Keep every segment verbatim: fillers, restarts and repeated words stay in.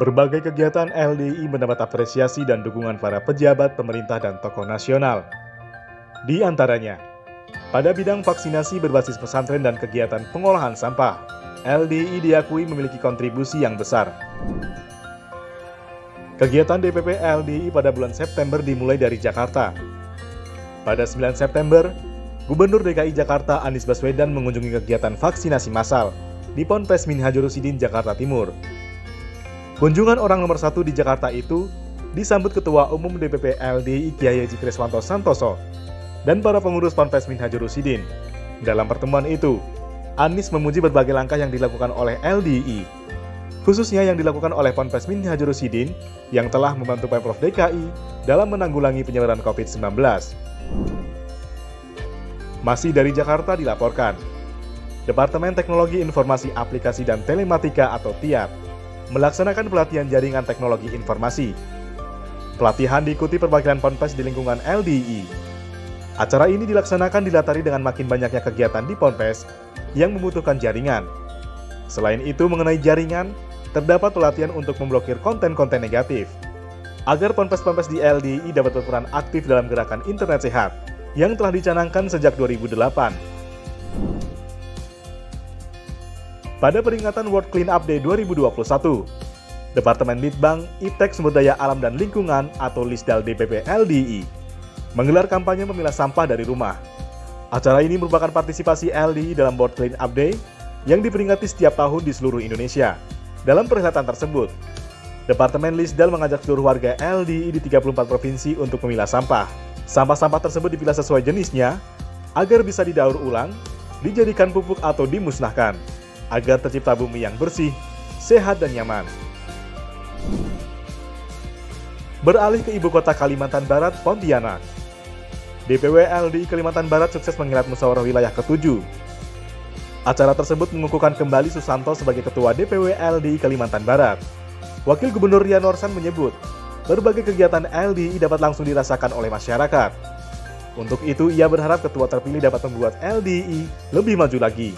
Berbagai kegiatan L D I mendapat apresiasi dan dukungan para pejabat, pemerintah, dan tokoh nasional. Di antaranya, pada bidang vaksinasi berbasis pesantren dan kegiatan pengolahan sampah, L D I diakui memiliki kontribusi yang besar. Kegiatan D P P L D I pada bulan September dimulai dari Jakarta. Pada sembilan September, Gubernur D K I Jakarta Anies Baswedan mengunjungi kegiatan vaksinasi massal di Ponpes Minhajur Roshidin, Jakarta Timur. Kunjungan orang nomor satu di Jakarta itu disambut Ketua Umum D P P L D I Kiai Haji Kreswanto Santoso dan para pengurus Ponpes Minhajur Roshidin. Dalam pertemuan itu, Anies memuji berbagai langkah yang dilakukan oleh L D I, khususnya yang dilakukan oleh Ponpes Minhajur Roshidin yang telah membantu Pemprov D K I dalam menanggulangi penyebaran covid sembilan belas. Masih dari Jakarta dilaporkan, Departemen Teknologi Informasi Aplikasi dan Telematika atau T I A T melaksanakan pelatihan jaringan teknologi informasi. Pelatihan diikuti perwakilan Ponpes di lingkungan L D I. Acara ini dilaksanakan dilatari dengan makin banyaknya kegiatan di Ponpes yang membutuhkan jaringan. Selain itu, mengenai jaringan, terdapat pelatihan untuk memblokir konten-konten negatif, agar Ponpes-Ponpes di L D I dapat berperan aktif dalam gerakan internet sehat yang telah dicanangkan sejak dua ribu delapan. Pada peringatan World Clean Up Day dua ribu dua puluh satu, Departemen Litbang, Iptek Sumber Daya Alam dan Lingkungan atau Lisdal D P P L D I menggelar kampanye memilah sampah dari rumah. Acara ini merupakan partisipasi L D I dalam World Clean Up Day yang diperingati setiap tahun di seluruh Indonesia. Dalam perhelatan tersebut, Departemen Lisdal mengajak seluruh warga L D I di tiga puluh empat provinsi untuk memilah sampah. Sampah-sampah tersebut dipilah sesuai jenisnya agar bisa didaur ulang, dijadikan pupuk atau dimusnahkan, agar tercipta bumi yang bersih, sehat, dan nyaman. Beralih ke ibu kota Kalimantan Barat, Pontianak. D P W L D I Kalimantan Barat sukses menggelar musyawarah wilayah ketujuh. Acara tersebut mengukuhkan kembali Susanto sebagai Ketua D P W L D I Kalimantan Barat. Wakil Gubernur Rian Norsan menyebut, berbagai kegiatan L D I dapat langsung dirasakan oleh masyarakat. Untuk itu, ia berharap ketua terpilih dapat membuat L D I lebih maju lagi.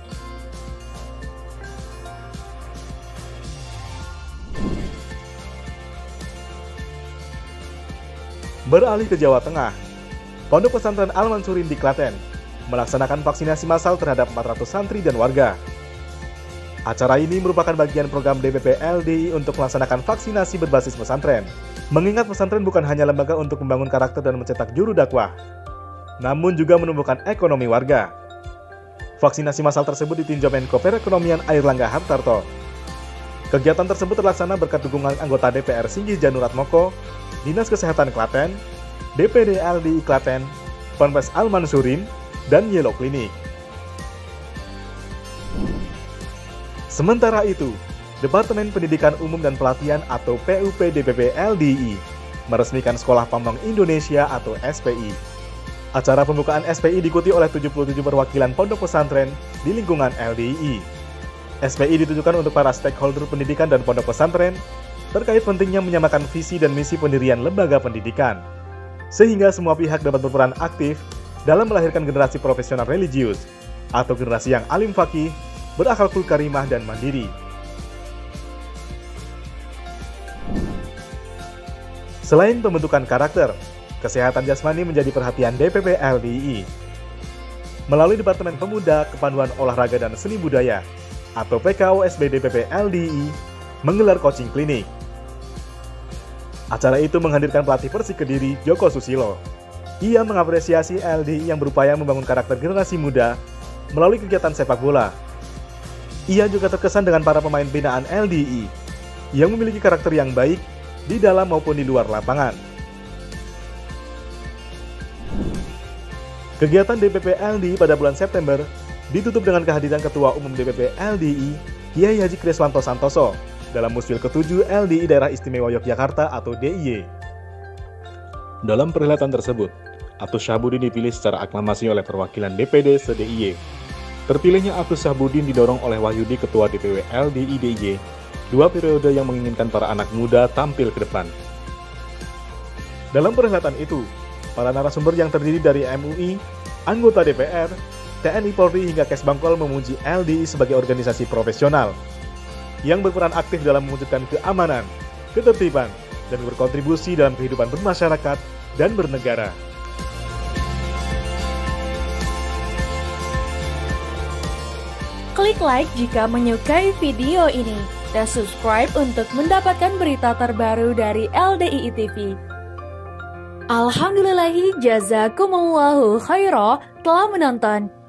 Beralih ke Jawa Tengah, Pondok Pesantren Al-Mansurin di Klaten melaksanakan vaksinasi massal terhadap empat ratus santri dan warga. Acara ini merupakan bagian program D P P L D I untuk melaksanakan vaksinasi berbasis pesantren. Mengingat pesantren bukan hanya lembaga untuk membangun karakter dan mencetak juru dakwah, namun juga menumbuhkan ekonomi warga. Vaksinasi massal tersebut ditinjau Menko Perekonomian Airlangga Hartarto. Kegiatan tersebut terlaksana berkat dukungan anggota D P R Singgih Januratmoko, Dinas Kesehatan Klaten, D P D L D I Klaten, Ponpes Al-Mansurin, dan Yellow Clinic. Sementara itu, Departemen Pendidikan Umum dan Pelatihan atau P U P D P P L D I meresmikan Sekolah Pamong Indonesia atau S P I. Acara pembukaan S P I diikuti oleh tujuh puluh tujuh perwakilan pondok pesantren di lingkungan L D I. S P I ditujukan untuk para stakeholder pendidikan dan pondok pesantren terkait pentingnya menyamakan visi dan misi pendirian lembaga pendidikan, sehingga semua pihak dapat berperan aktif dalam melahirkan generasi profesional religius atau generasi yang alim fakih, berakhlakul karimah, dan mandiri. Selain pembentukan karakter, kesehatan jasmani menjadi perhatian D P P L D I. Melalui Departemen Pemuda, Kepanduan Olahraga dan Seni Budaya atau P K O S B D P P L D I menggelar coaching klinik. Acara itu menghadirkan pelatih Persik Kediri, Joko Susilo. Ia mengapresiasi L D I yang berupaya membangun karakter generasi muda melalui kegiatan sepak bola. Ia juga terkesan dengan para pemain binaan L D I yang memiliki karakter yang baik di dalam maupun di luar lapangan. Kegiatan D P P L D I pada bulan September ditutup dengan kehadiran Ketua Umum D P P L D I, Kiai Haji Kreswanto Santoso, dalam Muswil ketujuh L D I Daerah Istimewa Yogyakarta atau D I Y. Dalam perhelatan tersebut, Abdus Syahbudin dipilih secara aklamasi oleh perwakilan D P D se-D I Y. Terpilihnya Abdus Syahbudin didorong oleh Wahyudi, Ketua D P W L D I D I Y, dua periode yang menginginkan para anak muda tampil ke depan. Dalam perhelatan itu, para narasumber yang terdiri dari M U I, anggota D P R, T N I Polri hingga Kesbangpol memuji L D I sebagai organisasi profesional. yang berperan aktif dalam mewujudkan keamanan, ketertiban, dan berkontribusi dalam kehidupan bermasyarakat dan bernegara. Klik like jika menyukai video ini, dan subscribe untuk mendapatkan berita terbaru dari L D I I T V. Alhamdulillahi jazakumullahu khairah telah menonton.